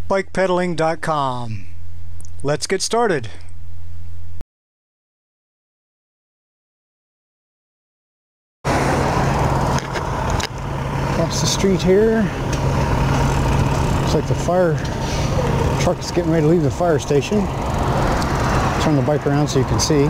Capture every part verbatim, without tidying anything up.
bike pedaling dot com. Let's get started. Across the street here, looks like the fire truck is getting ready to leave the fire station. Turn the bike around so you can see.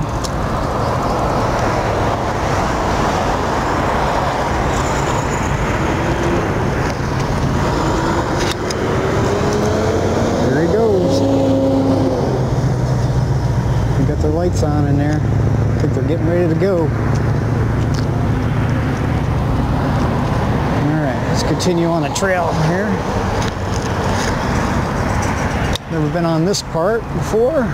There he goes. They got their lights on in there. I think they're getting ready to go. Let's continue on the trail here. Never been on this part before.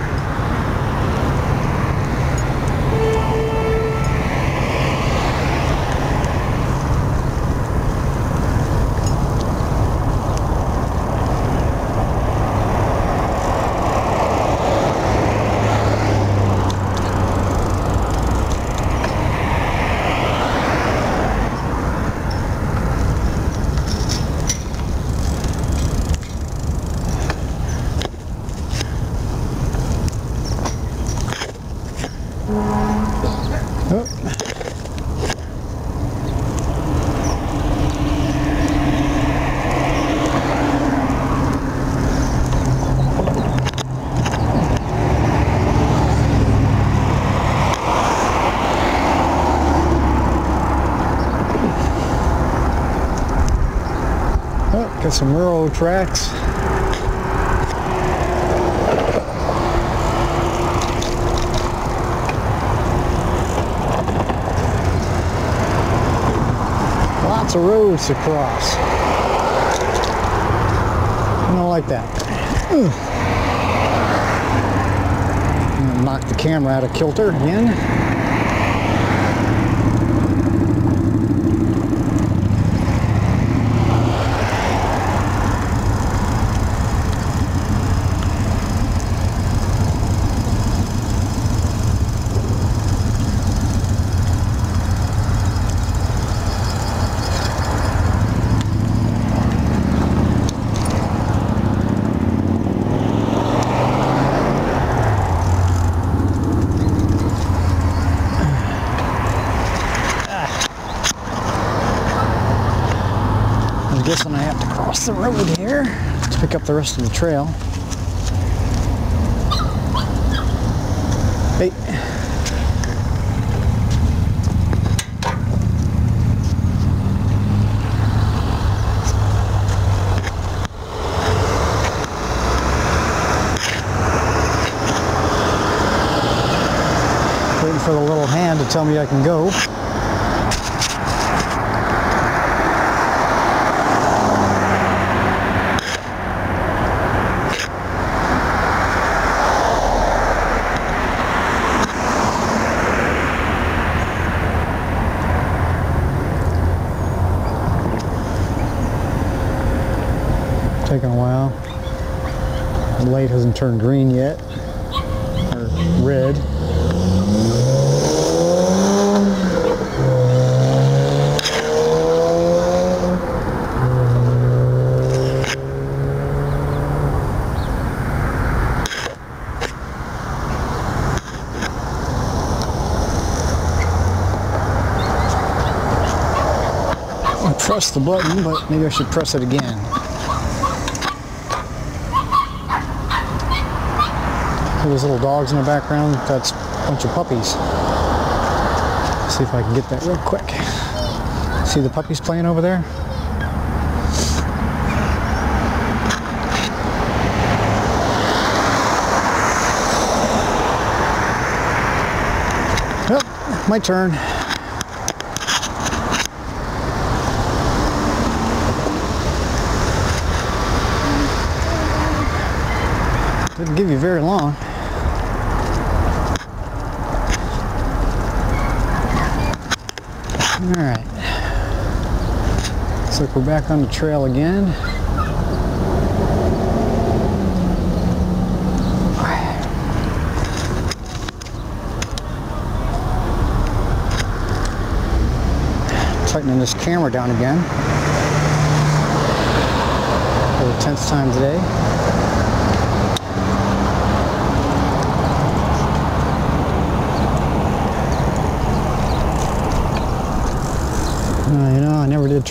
Oh. Oh, got some railroad tracks. Lots of roads to cross. I don't like that. Ugh. I'm gonna knock the camera out of kilter again. I'm guessing I have to cross the road here to pick up the rest of the trail. Hey. Waiting for the little hand to tell me I can go. Taking a while. The light hasn't turned green yet, or red. I pressed the button, but maybe I should press it again. Those little dogs in the background, that's a bunch of puppies. Let's see if I can get that real quick. See the puppies playing over there? Well, my turn. Didn't give you very long. Alright, looks like we're back on the trail again. Tightening this camera down again for the tenth time today.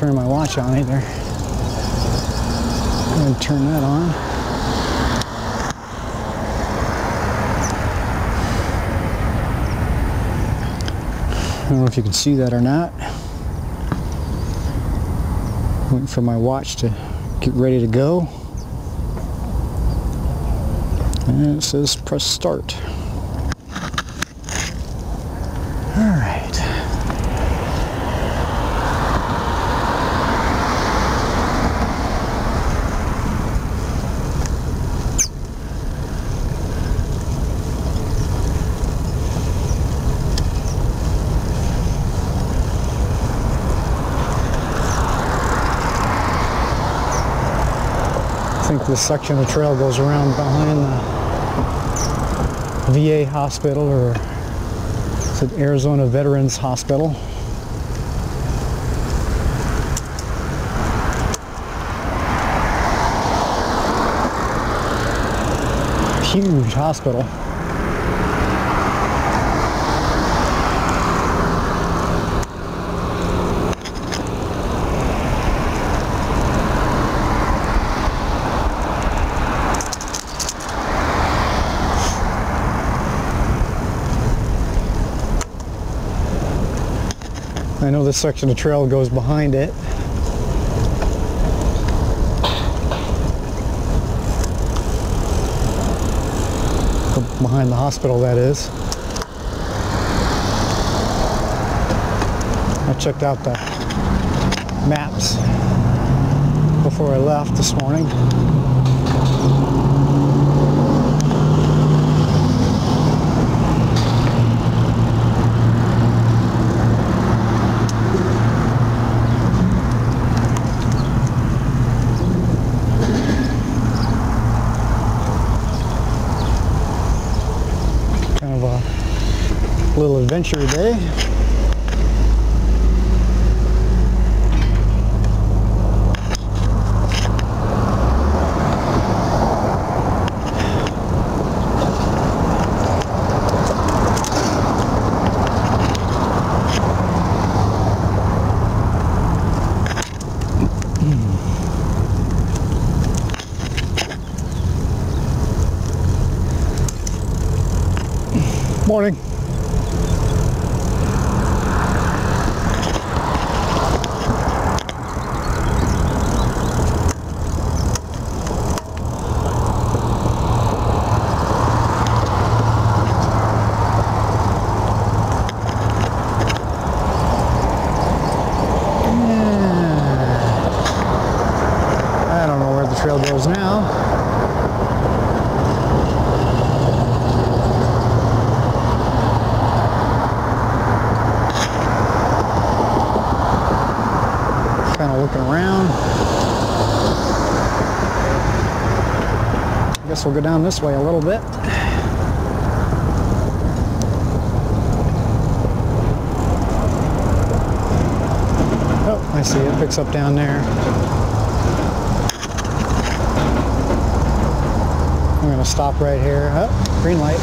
turn my watch on either. I'm going to turn that on. I don't know if you can see that or not. Waiting for my watch to get ready to go. And it says press start. All right. I think this section of trail goes around behind the V A hospital, or is it Arizona Veterans Hospital. Huge hospital. I know this section of trail goes behind it. Behind the hospital, that is. I checked out the maps before I left this morning. Little adventure day. Morning. Trail goes now. Kind of looking around. I guess we'll go down this way a little bit. Oh, I see it picks up down there. I'm going to stop right here. Oh, green light.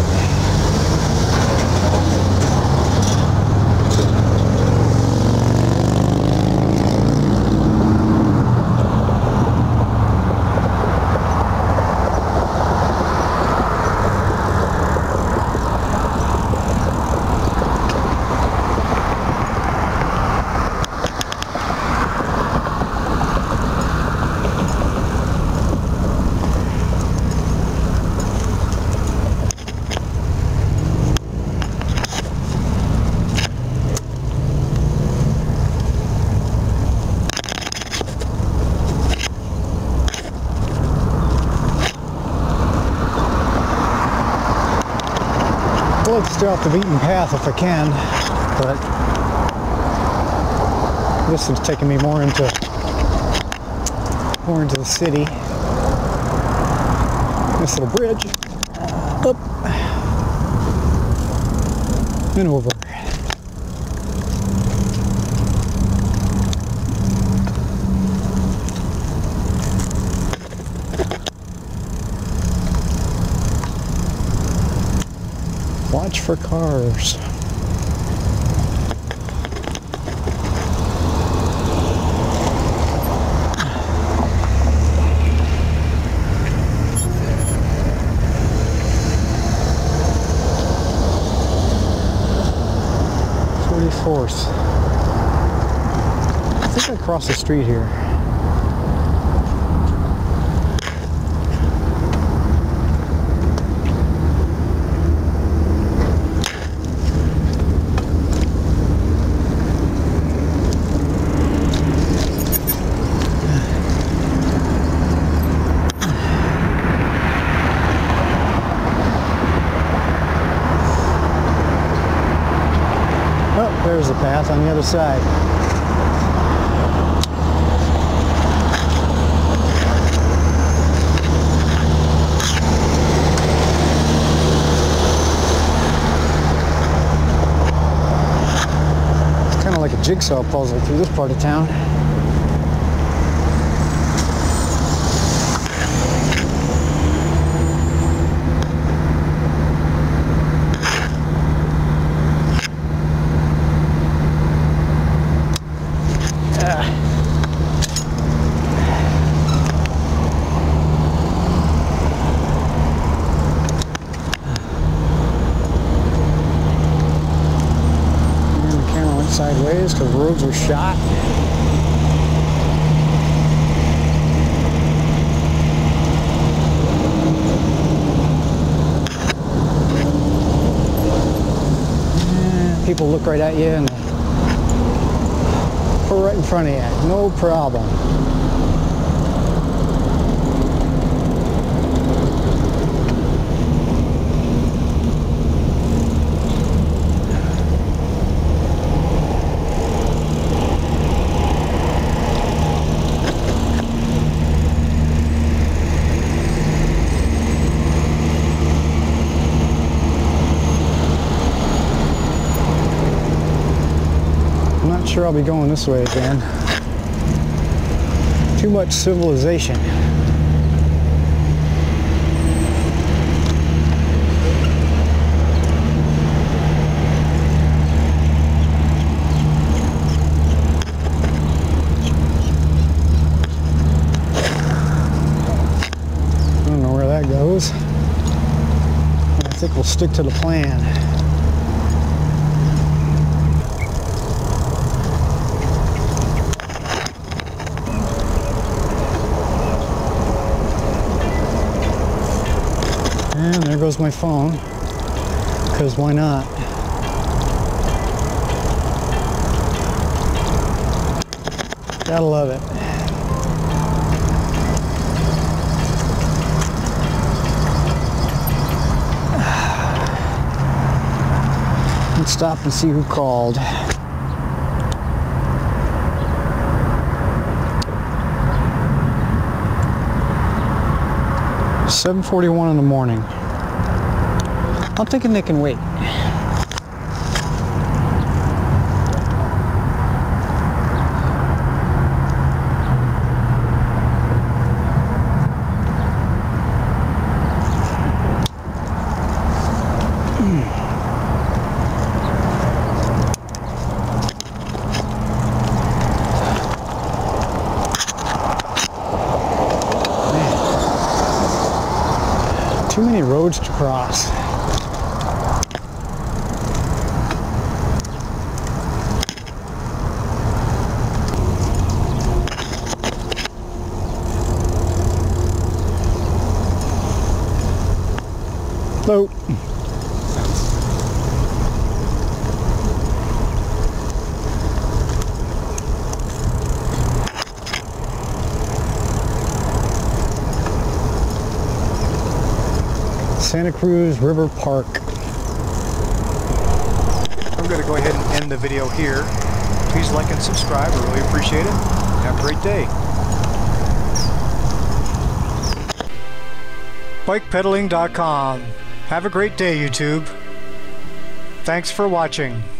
I'd like to stay off the beaten path if I can, but this is taking me more into more into the city. This little bridge, up and over. Watch for cars. north. I think I crossed the street here. Oh, there's the path on the other side. It's kind of like a jigsaw puzzle through this part of town. Sideways because roads are shot. Yeah, people look right at you and put right in front of you. No problem. I'm not sure I'll be going this way again. Too much civilization. I don't know where that goes. I think we'll stick to the plan. And there goes my phone, because why not? Gotta love it. Let's stop and see who called. seven forty-one in the morning. I'm thinking they can wait. Too many roads to cross. Hello. Santa Cruz River Park. I'm going to go ahead and end the video here. Please like and subscribe. I really appreciate it. Have a great day. bike pedaling dot com. Have a great day, YouTube. Thanks for watching.